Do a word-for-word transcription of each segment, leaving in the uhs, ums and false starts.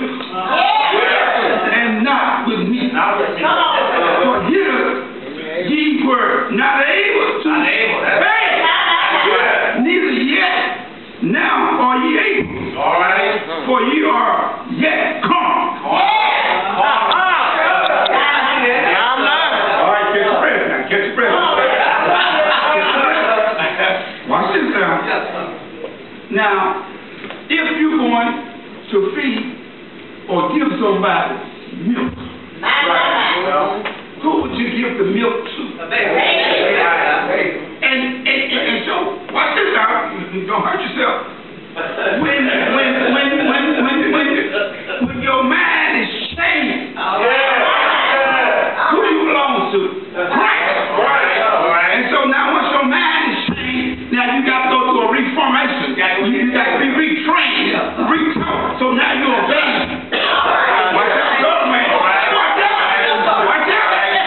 and not with me. For here ye were not able to bear, neither yet now are ye able. All right. For ye are yet come. All right, catch your breath now. Catch your breath. Watch this now. Now, if you're going to feed or give somebody milk, who would you give the milk to? And, and, and, and so, watch this out. You don't hurt yourself. When, when, when, when, when, when, when your mind is changed, who do you belong to? Christ. And so now once your mind is changed, now you got to go through a reformation. You got to be retrained, retaught. So now you're a baby. Watch out, go, man. Watch out. Watch out.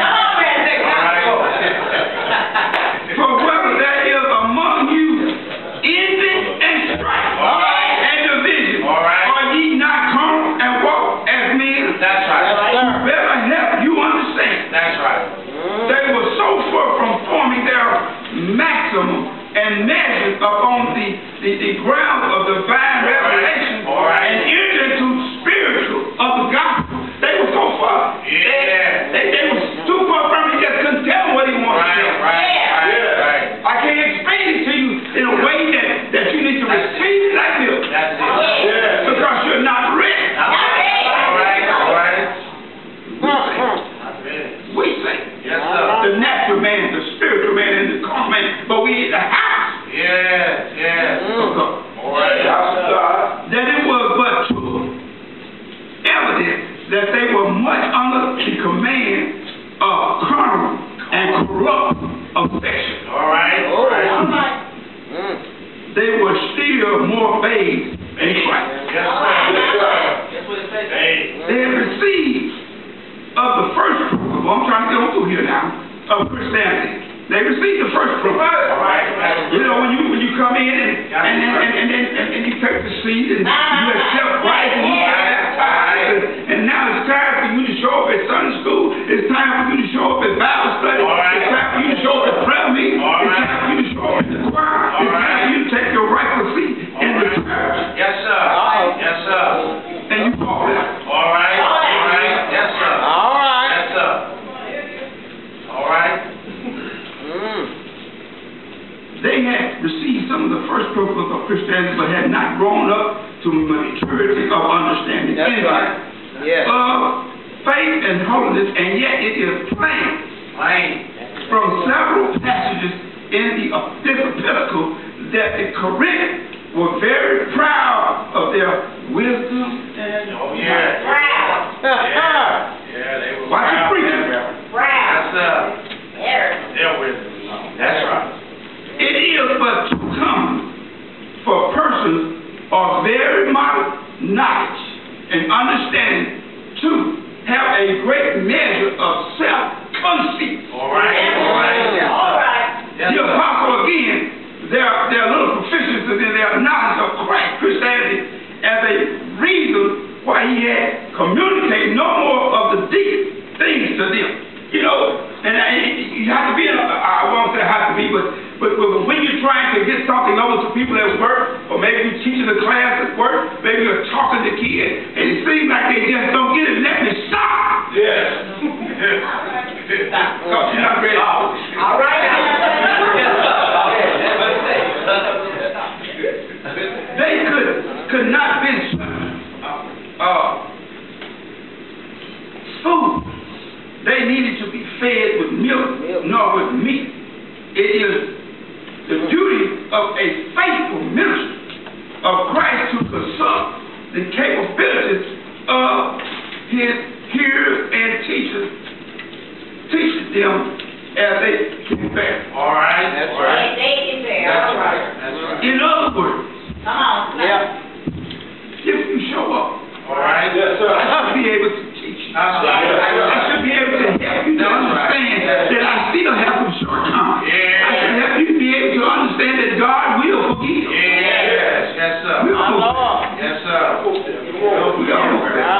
For whether there is among you envy and strife and division, are ye not come and walk as men? That's right. You better help you understand. That's right. They were so far from forming their maximum and measure upon the, the, the ground of divine revelation and enter into spiritual of the gospel. They were so far. Yeah. They, they were too far from it, just couldn't tell what he wanted to tell. Right, right, right. I can't explain it to you in a way that, that you need to receive it like this. That's it. Yeah. Because you're not ready. All right, all right. We say. Yes, sir. The natural man, the spiritual man, and the carnal man, but we in the house. Yes, yes. Mm. All right. That it was but true evidence that they were much under the command of carnal and corrupt affection. All right. All right. All right. Mm. They were still more babes in Christ. Yes, sir. That's what it says. They had received of the first proof, I'm trying to get on through here now, of Christianity. They received the first proof. All right. You know, when you when you come in and and and, and, and, and, and you take the seat and you accept Christ and you get baptized, and now it's time for you to show up at Sunday school. It's time for you to show up at Bible study. It's time for you to show up at prayer meeting. It's time for you to show up at the choir. It's time for you to take your rightful seat in the church. Yes, sir. Yes, sir. And you fall out. All right. All right. Yes, sir. All right. Yes, sir. All right. They had received some of the first principles of Christianity, but had not grown up to maturity of understanding. That's right. Yes. Of faith and holiness, and yet it is plain, Plain. from several passages in the Epistle that the Corinthians were very proud of their wisdom and Oh, yeah. Proud. Yeah. Yeah, they were Watch proud. it preaching. Proud. Yes, sir. There. Their wisdom. That's right. It is but too common for persons of very moderate knowledge and understanding to have a great measure of self-conceit. All right. All right. All right. Yes, The sir. apostle, again, there are, there are little proficiencies in their knowledge of Christ, Christianity, as a reason why he had communicated no more of the deep things to them. You know, and, and you have to be, in a, I won't say have to be, but, but, but when you're trying to get something over to people at work, or maybe you're teaching a class at work, maybe you're talking to kids, and it seems like they just don't get it, let me stop. Yes. Because you're not ready. All right. They could, could not bench uh, food. They needed to be fed with milk, nor with meat. It is the duty of a faithful minister of Christ to consult the capabilities of his hearers and teachers, teaching them as they get better. All right. That's right. They get there. That's All right. right. That's right. In other words, Come on. if you show up, All right. Yes, sir. I should be able to teach you. That's right. I should be able to help you to That's understand right. that I still have some shortcomings. Yeah. I should help you to be able to understand that God will forgive. Yes. Yes, sir. We'll forgive. Yes, sir. We all know that.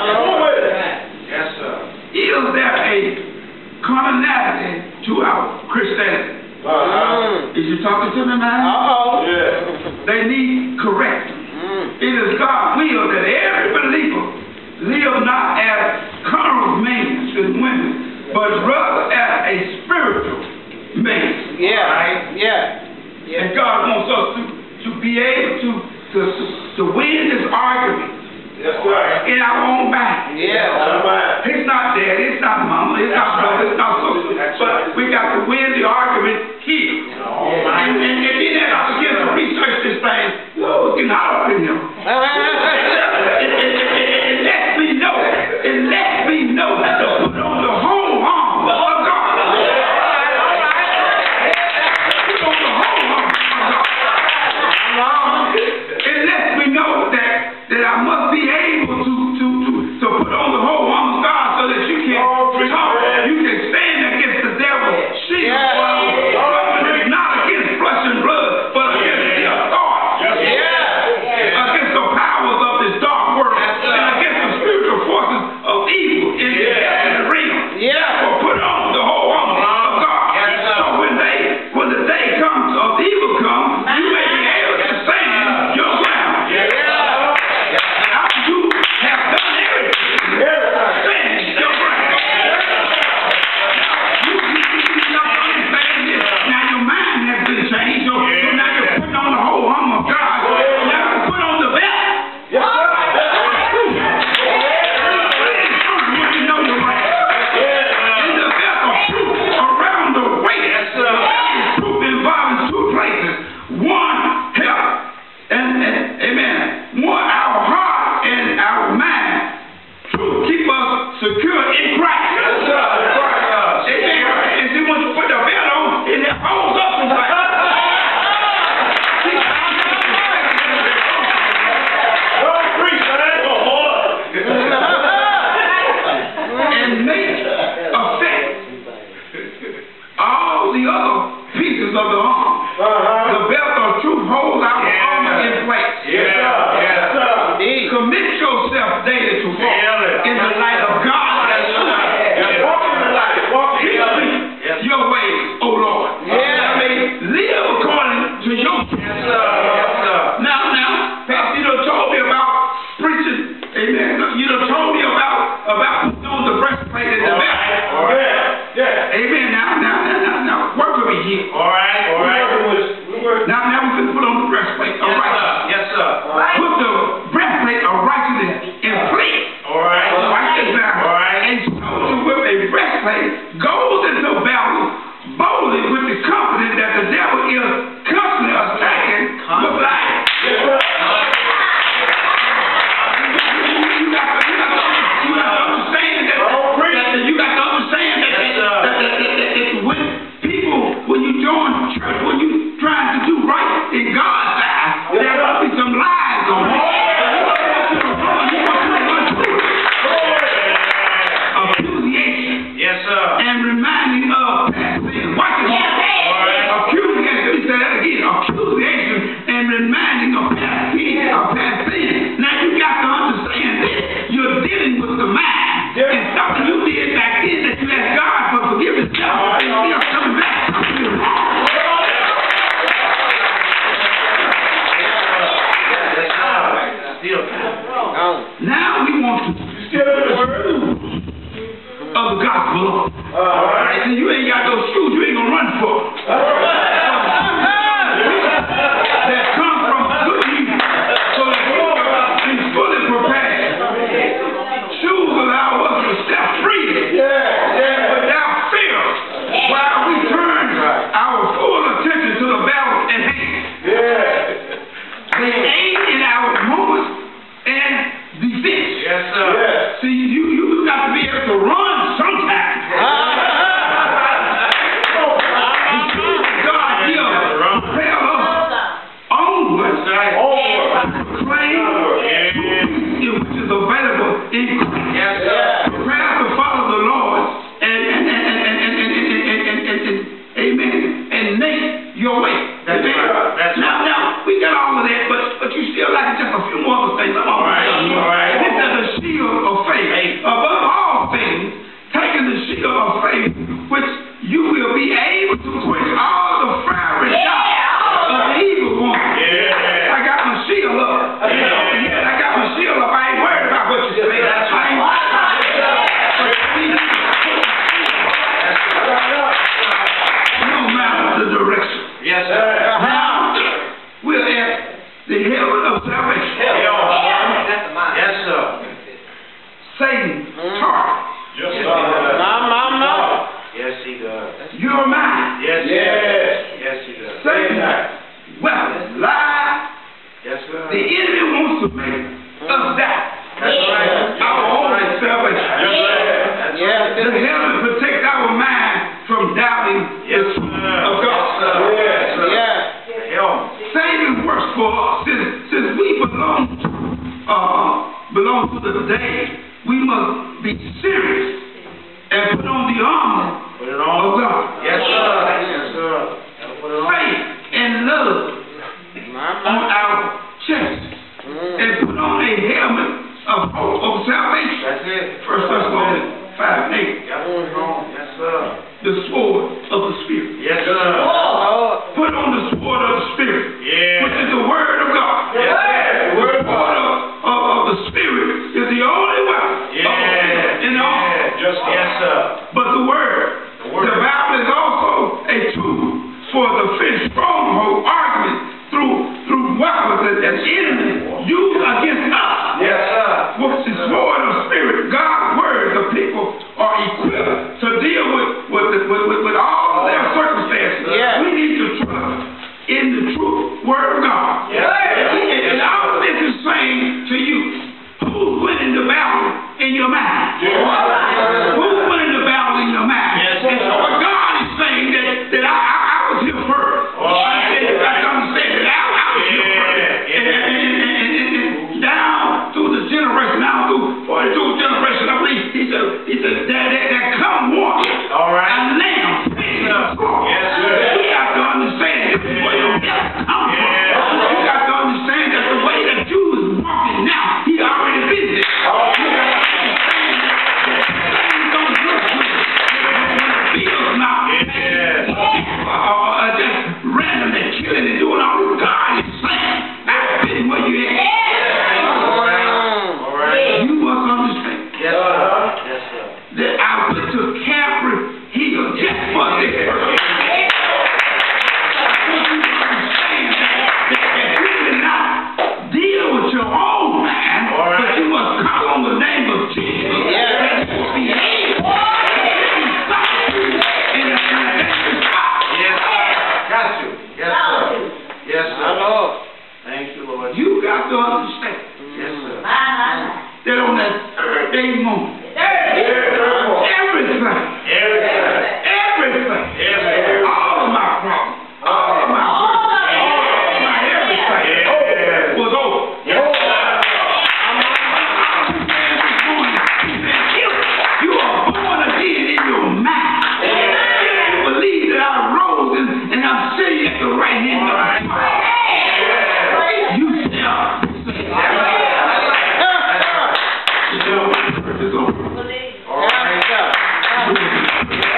to me, man? Uh-oh. Yeah. They need correction. Mm. It is God's will that every believer live not as carnal men and women, but rather as a spiritual man. Yeah. Right? Yeah. Yeah. And God wants us to, to be able to, to, to win this argument. That's right. In our own mind. Yeah. It's not dad, it's not mama, it's not brother, it's not sister. But we got to win the argument here. Oh, my. And, and, and then I begin to research this thing. Whoa, it's not up in here. it, it, it, it, it lets me know. It lets me know to put on the whole armor of God. Put on the whole armor of God. It lets me know that, that I must be able to, to, to, to put on the whole armor of God so that you can talk. You can stand against the devil's shield. Yeah. It's not against flesh and blood, but against the authority. Yeah. Against the powers of this dark world. And against the spiritual forces of evil in the heavenly realm. Yeah. So put on the whole armor of God. So when they, when the day comes of evil comes, you may be able to stand your ground. After you have done everything, stand your ground. You, you, you, you not understand this. Now your mind has been changed. So, so now you're putting on the whole armor of God. Now you put on the belt. You know you're right. And the belt of truth around the waist. The belt is truth involving two places. One, health. And, and amen. One, our heart and our mind. Truth keep us secure in Christ. Amen. And see, when you put the belt on, it holds up in Christ. And make effect all the other pieces of the armor. The belt of truth holds our armor in place. Commit yourself daily to walk in the light of God. Walk in the light. Walk your ways, O Lord. Yeah. Live according to your truth. Now, now, Pastor, you done told me about preaching. Amen. You done told me about about putting on the breastplate and the belt. Amen. Now, now, now, now, now, work with me here. All right, all right. Now, now we can put on the breastplate. All right. Yes, sir. Put the breastplate of righteousness in place. All right. Watch this now. All right. And soldier with a breastplate goes into battle boldly with the confidence that the devil is constantly attacking with life. You got to understand that. You got to understand that. When people, when you join church, when you trying to do right in God's eyes, there must be some lies on it. Accusation. Yes, sir. And reminding of past sin. Watch it. Accusation. Let me say that again. Accusation and reminding of past sin. Of past sin. Now you got to understand this. You're dealing with the mind. And something you did back then that you asked God for forgiveness. It's still coming back. Now we want to still the truth of the gospel. All right. And you ain't got those shoes you ain't gonna run for. That come from good news. So that you are fully prepared. Shoes allow us to step freely. Without fear. While we turn our full attention to the battle at hand. They aid in our moments and defense. Yes, sir. See, you, you got to be able to run sometimes. God here propel us onwards. Proclaim which is available in Christ. Yes, sir. Prepare to follow the Lord and and and and and and and and and and and amen and make your way. That's right. That's now, right. now we got all of that, but but you still like just a few more other things. All right, all right. This is the shield of faith. Above all things, taking the shield of faith, which you will be able to quench all the fiery darts today, we must be serious and put on the armor Put it on. of God. Yes, sir. Yes, sir. Put it on. Faith and love on our chest. Mm. And put on a helmet of hope of salvation. That's it. First Thessalonians five and eight. Got one on. Yes, sir. The sword of the Spirit. Yes, sir. Oh. Put on the sword of the Spirit. Yeah. Which is the word of God. Yes, sir. The word of, of, of the Spirit is the only weapon. Yeah. In all. Yeah. Just yes, sir. But the word, the word, the Bible is also a tool for the fixed stronghold argument through through weapons that the enemy use against us. Yes, sir. With the sword of Spirit, God's word, the people are equipped to deal with with, the, with, with, with all of their circumstances. Yeah. We need to trust in the true word of God. Yes, sir. And, and all of this is saying to you, who's winning the battle in your mind? Yes. Who's winning the battle in your mind? Yes, and so what God is saying that, that I, I, I was here first. All right. And you got to understand that I, I was here Yeah. first. Yeah. And, and, and, and, and, and down through the generation, down through forty-two generations, I believe, he said, he said that, that, that come one. All right. A lamb. Yes, sir. You got to understand this is where your help comes from. Yeah. You got to understand that the way that you is walking now, he already been there. Oh. You got to understand that things don't look good. When it feels not. Yeah. Uh, uh, just randomly killing and doing all this. God is saying, I've been where you at. All right. All right. You must understand Yes, sir. Yes, sir. that I went to Calvary Hill just for this purpose. Deal with your own man, all right. but you must call on the name of Jesus. Yeah. And you will be able to stop you in a connection spot. Yes, sir. Got you. Yes, sir. Yes, sir. Lord. Thank you, Lord. You got to understand Yes, sir. My, my, my. that on that third day moment, Third. everything, Everything. everything, Everything. all of my problems, all of my work, all of my everything Yeah. was over. Yes, sir. You are born again in your mind. If you believe that I rose and, and I'm sitting at the right hand of the Father, you shall be saved. It's over. All right.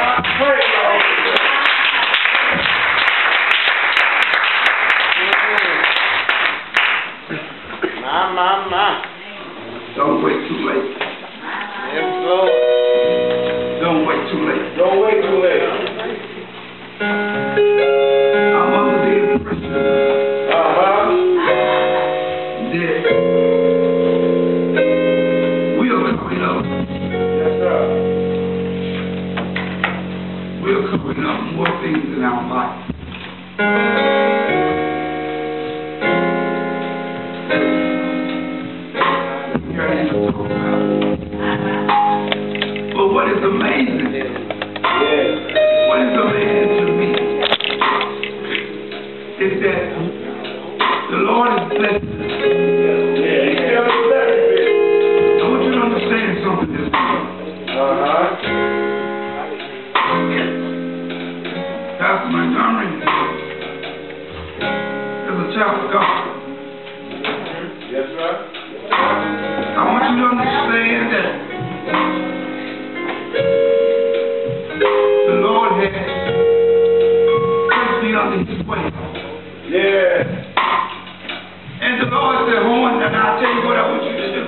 My, my, my. Don't wait too late. Yes, Lord. Don't wait too late. Don't wait too late. I'm under the impression Uh-huh. that we are coming up. Yes, sir. We are coming up more things in our life. But what is amazing, Yeah. what is amazing to me is that the Lord is blessing us. Yeah, he still blessed me. I want you to understand something this morning. Uh-huh. Pastor Montgomery is a child of God. Yes, sir. I want you to understand that the Lord has placed me under his way. Yeah. And the Lord said, Horn, and I'll tell you what I want you to do.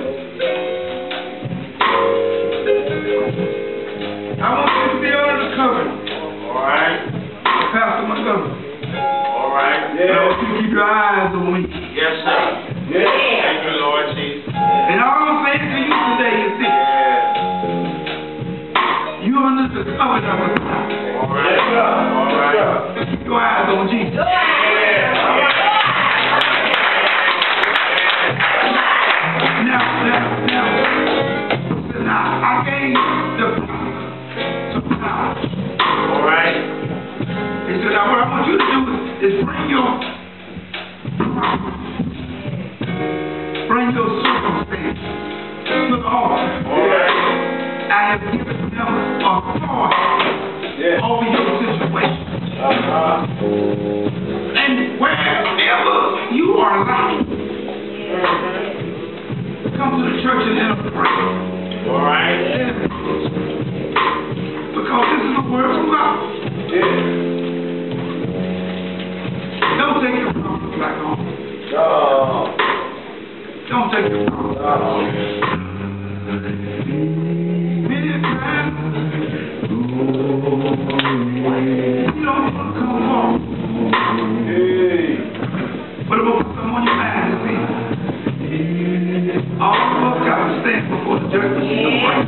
I want you to be under the covenant All right. of Pastor Montgomery. All right. And I want you to keep your eyes on me. Yes, sir. Yeah. Thank you, Lord Jesus. And all I'm saying to you today is this. Yeah. You're under the covenant of God. All right. Yes, sir. All right. Keep your eyes on Jesus. Yeah. Now, now, now, now, I gave the power to power. All right. He said, now what I want you to do is bring your bring your circumstance to altar. Yeah. I have given them authority Yeah. over your situation. Uh-huh. And wherever you are lying, come to the church and let us pray. All right. Because this is a word from God. Yeah. Don't take your problems back home. No. Don't take your problems back home. Many a time, you don't want to come home. Hey. But I'm going to put something on your mind this evening. All of us got to stand before the judge and pray.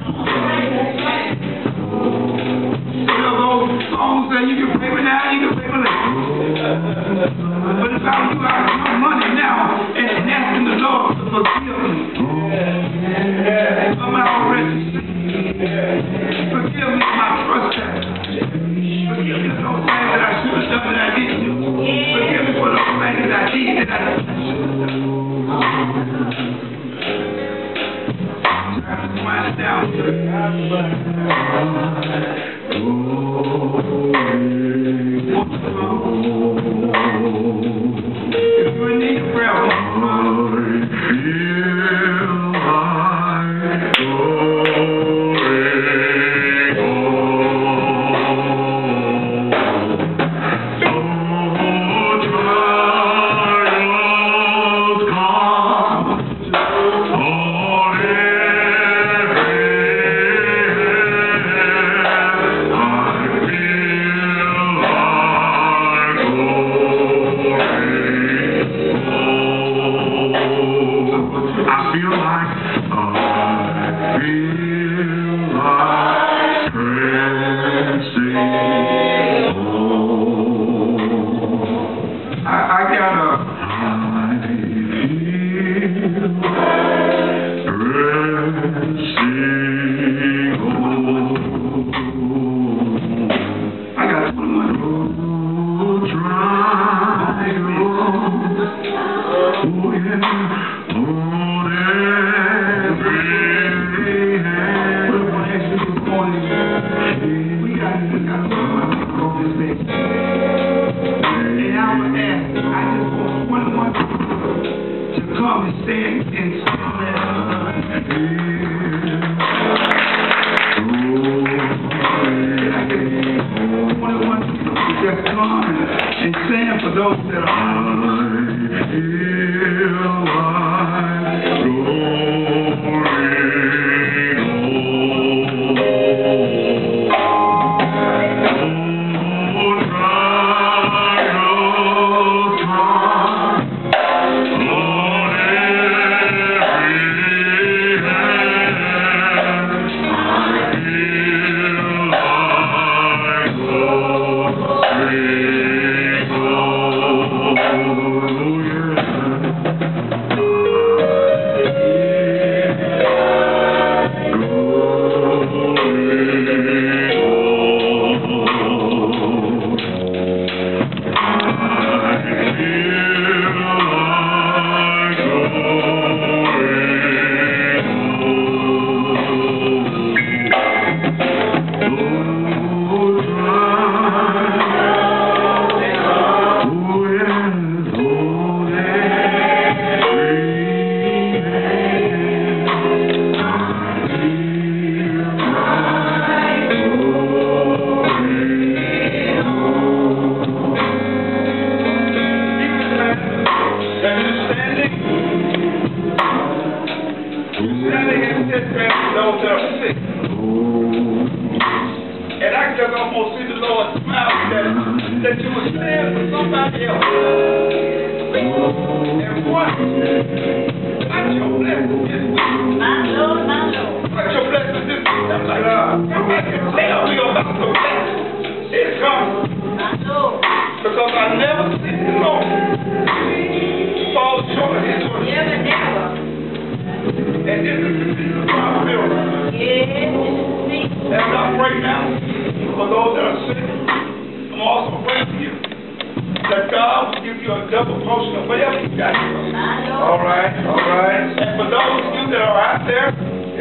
You know, those songs that you can pay me now, you can pay me later. But if I was you, I'd come money now and asking the Lord to forgive me. I'm already sick. Forgive me for my trespasses. Forgive me for those things that I should have done that I didn't do. Forgive me for those things that I did that I shouldn't have done. Try to wind it down. If you need a prayer,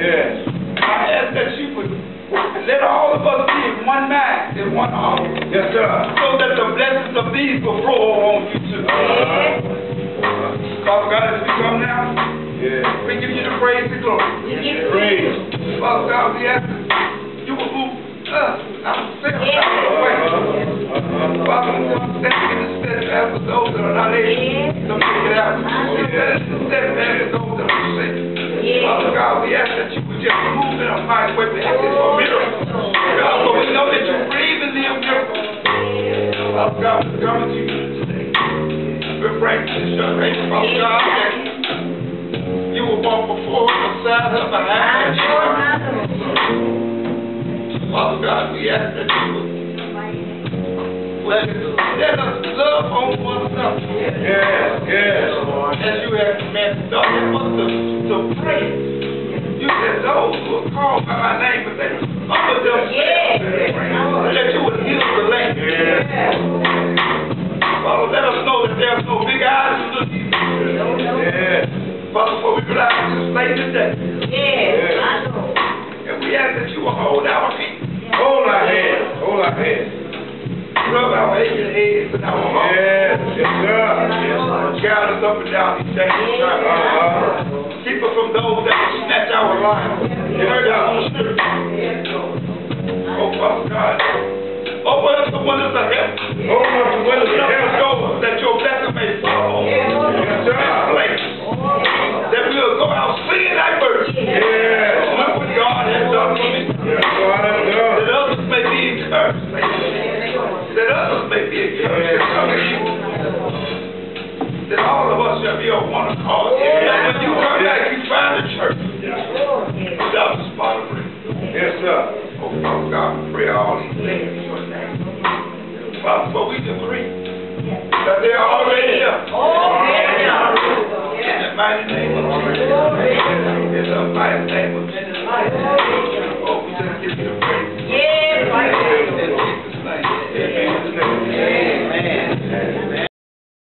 Yes. I ask that you would let all of us be in one mind, in one heart. Yes, sir. So that the blessings of these will flow on you too. Uh-huh. Father God, as we come now, Yes. we give you the praise and glory. Praise. Father God, we ask that you will move us ourselves out of the way. Uh-huh. Father, we understand in the steadfast for those that are not able to make it out. We said it's the steadfast for those that are sick. Father God, we ask that you would just move in a mighty way. We ask this for miracles. God, but we know that you breathe and live miracles. Father God, we're coming to you today. We're praying for this young lady, Father God, that you will walk before us, beside her, behind her. Father God, we ask that you would let us love on one another. Yes, yes. As you have commanded, don't help us to, to pray. You said those who are called by my name, but they humble themselves. That you would heal the land. Father, let us know that there's no big eyes to look at. Yes. Father, for we realize this late today. Yes. And we ask that you will hold our feet. Hold our hands. Hold our hands. Rub our aching heads and our hearts. Yes, yes, sir. Guide us up and down these dangerous times. Uh-huh. Keep us from those that will snatch our lives. Hurt our spirit. Oh, Father God. Open up the windows of heaven. Open up the windows of heaven. Doors that your blessing may fall. Yes, sir. Place. That we'll go out singing like birds. Yes. Look what God has done for me. Yes, God has done. That others may be encouraged. That others may be encouraged. That all of us shall be on one accord. That when you come back, you find a church without the spot of wrinkle. Yes, sir. Oh, Father God, we pray all these things in your name. Father, for we decree that they are already here. In the mighty name of Jesus. In the mighty name of Jesus. Oh, we just give you the praise.